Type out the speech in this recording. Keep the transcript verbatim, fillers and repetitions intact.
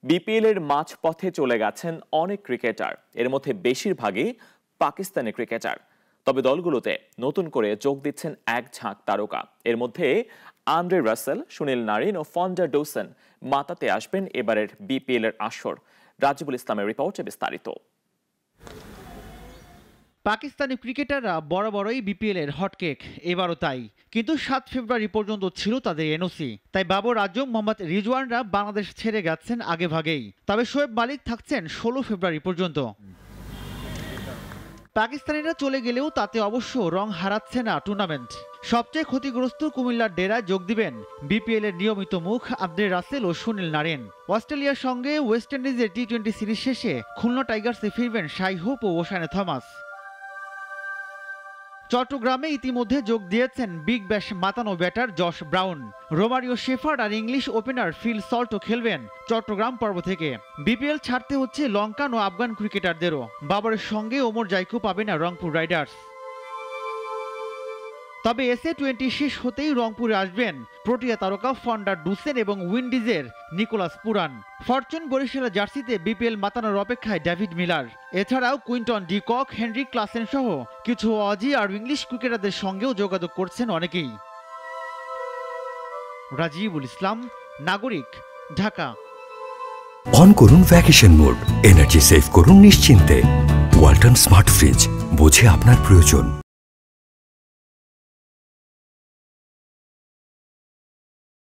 BPL এর মাঝপথে চলে গেছেন অনেক ক্রিকেটার, এর মধ্যে বেশিরভাগই পাকিস্তানি ক্রিকেটার। তবে দলগুলোতে নতুন করে যোগ দিচ্ছেন এক ঝাঁক তারকা। এর মধ্যে আন্দ্রে রাসেল, সুনীল নারিন ও ফন্ডা ডোসেন মাতাতে আসবেন এবারের বিপিএল এর আসর। রাজিবুল ইসলামের রিপোর্টে বিস্তারিত। পাকিস্তানি ক্রিকেটাররা বরাবরই বিপিএল এর হটকেক, এবারও তাই। কিন্তু সাত ফেব্রুয়ারি পর্যন্ত ছিল তাদের এনওসি, তাই বাবর আজম, মোহাম্মদ রিজওয়ানরা বাংলাদেশ ছেড়ে গেছেন আগে ভাগেই। তবে শোয়েব মালিক থাকছেন ষোলো ফেব্রুয়ারি পর্যন্ত। পাকিস্তানিরা চলে গেলেও তাতে অবশ্য রং হারাচ্ছে না টুর্নামেন্ট। সবচেয়ে ক্ষতিগ্রস্ত কুমিল্লার ডেরায় যোগ দিবেন বিপিএল এর নিয়মিত মুখ আন্দ্রে রাসেল ও সুনীল নারিন। অস্ট্রেলিয়ার সঙ্গে ওয়েস্ট ইন্ডিজের টি টোয়েন্টি সিরিজ শেষে খুলনা টাইগার্সে ফিরবেন শাই হোপ ও ওশানে থমাস। চট্টগ্রামে ইতিমধ্যে যোগ দিয়েছেন বিগ ব্যাশ মাতানো batter Josh Brown. Romario Shepherd আর ইংলিশ ওপেনার ফিল সল্টও খেলবেন চট্টগ্রাম পর্ব থেকে। বিপিএল ছাড়তে হচ্ছে লঙ্কান ও আফগান ক্রিকেটারদেরও। বাবরের সঙ্গে ওমর জাইকো পাবে না রংপুর রাইডার্স। তবে এসএ টোয়েন্টি শেষ হতেই রংপুরে আসবেন প্রোটিয়া তারকা ফন্ডা ডুসেন এবং উইন্ডিজের নিকোলাস পুরান। ফরচুন বরিশালের জার্সিতে বিপিএল মাতানোর অপেক্ষায় ডেভিড মিলার। এছাড়াও Quinton de Kock, Henry Klaasen সহ কিছু অজি আর ইংলিশ ক্রিকেটারদের সঙ্গেও যোগাযোগ করছেন অনেকেই। রাজিবুল ইসলাম, নাগরিক, ঢাকা। অন করুন ভ্যাকেশন মোড, এনার্জি সেভ করুন নিশ্চিন্তে। ওয়ালটন স্মার্ট ফ্রিজ, বোঝে আপনার প্রয়োজন।